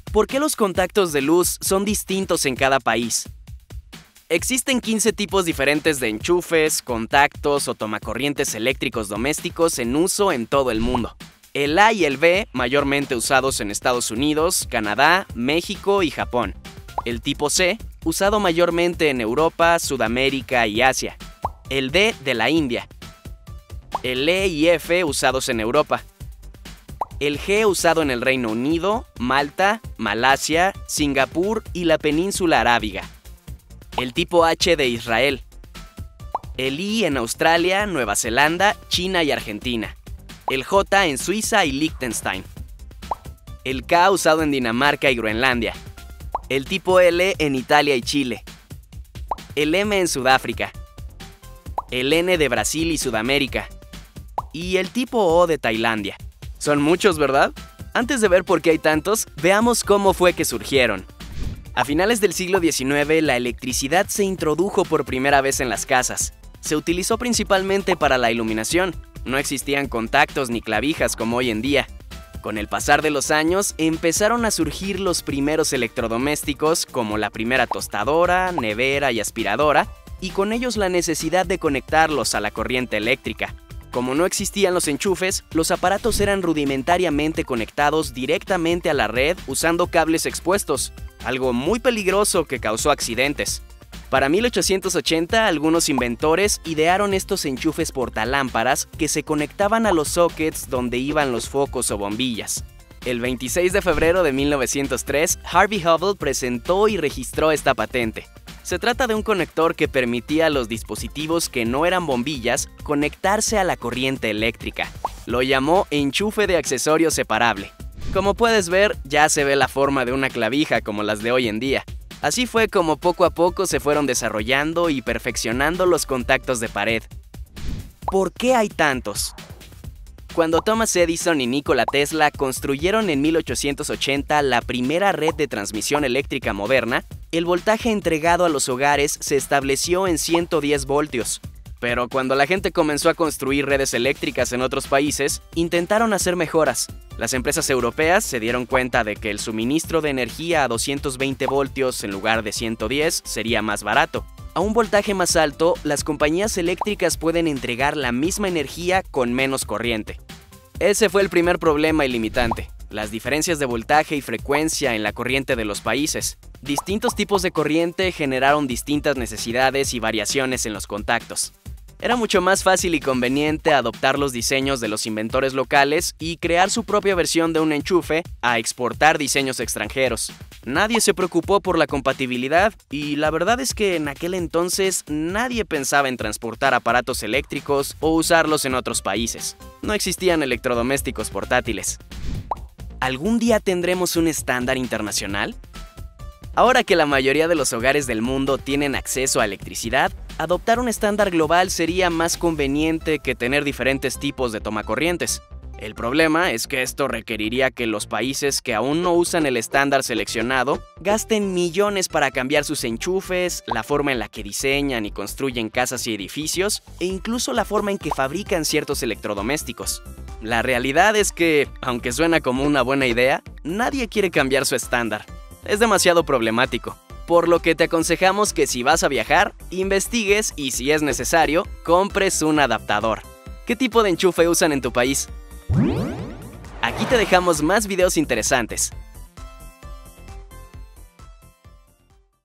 ¿Por qué los contactos de luz son distintos en cada país? Existen 15 tipos diferentes de enchufes, contactos o tomacorrientes eléctricos domésticos en uso en todo el mundo. El A y el B, mayormente usados en Estados Unidos, Canadá, México y Japón. El tipo C, usado mayormente en Europa, Sudamérica y Asia. El D, de la India. El E y F, usados en Europa. El G, usado en el Reino Unido, Malta, Malasia, Singapur y la península arábiga. El tipo H, de Israel. El I en Australia, Nueva Zelanda, China y Argentina. El J en Suiza y Liechtenstein. El K, usado en Dinamarca y Groenlandia. El tipo L en Italia y Chile. El M en Sudáfrica. El N de Brasil y Sudamérica. Y el tipo O de Tailandia. Son muchos, ¿verdad? Antes de ver por qué hay tantos, veamos cómo fue que surgieron. A finales del siglo XIX, la electricidad se introdujo por primera vez en las casas. Se utilizó principalmente para la iluminación. No existían contactos ni clavijas como hoy en día. Con el pasar de los años, empezaron a surgir los primeros electrodomésticos como la primera tostadora, nevera y aspiradora, y con ellos la necesidad de conectarlos a la corriente eléctrica. Como no existían los enchufes, los aparatos eran rudimentariamente conectados directamente a la red usando cables expuestos, algo muy peligroso que causó accidentes. Para 1880, algunos inventores idearon estos enchufes portalámparas que se conectaban a los sockets donde iban los focos o bombillas. El 26 de febrero de 1903, Harvey Hubble presentó y registró esta patente. Se trata de un conector que permitía a los dispositivos que no eran bombillas conectarse a la corriente eléctrica. Lo llamó enchufe de accesorio separable. Como puedes ver, ya se ve la forma de una clavija como las de hoy en día. Así fue como poco a poco se fueron desarrollando y perfeccionando los contactos de pared. ¿Por qué hay tantos? Cuando Thomas Edison y Nikola Tesla construyeron en 1880 la primera red de transmisión eléctrica moderna, el voltaje entregado a los hogares se estableció en 110 voltios. Pero cuando la gente comenzó a construir redes eléctricas en otros países, intentaron hacer mejoras. Las empresas europeas se dieron cuenta de que el suministro de energía a 220 voltios en lugar de 110 sería más barato. A un voltaje más alto, las compañías eléctricas pueden entregar la misma energía con menos corriente. Ese fue el primer problema y limitante: las diferencias de voltaje y frecuencia en la corriente de los países. Distintos tipos de corriente generaron distintas necesidades y variaciones en los contactos. Era mucho más fácil y conveniente adoptar los diseños de los inventores locales y crear su propia versión de un enchufe a exportar diseños extranjeros. Nadie se preocupó por la compatibilidad y la verdad es que en aquel entonces nadie pensaba en transportar aparatos eléctricos o usarlos en otros países. No existían electrodomésticos portátiles. ¿Algún día tendremos un estándar internacional? Ahora que la mayoría de los hogares del mundo tienen acceso a electricidad, adoptar un estándar global sería más conveniente que tener diferentes tipos de tomacorrientes. El problema es que esto requeriría que los países que aún no usan el estándar seleccionado gasten millones para cambiar sus enchufes, la forma en la que diseñan y construyen casas y edificios, e incluso la forma en que fabrican ciertos electrodomésticos. La realidad es que, aunque suena como una buena idea, nadie quiere cambiar su estándar. Es demasiado problemático, por lo que te aconsejamos que si vas a viajar, investigues y, si es necesario, compres un adaptador. ¿Qué tipo de enchufe usan en tu país? Aquí te dejamos más videos interesantes.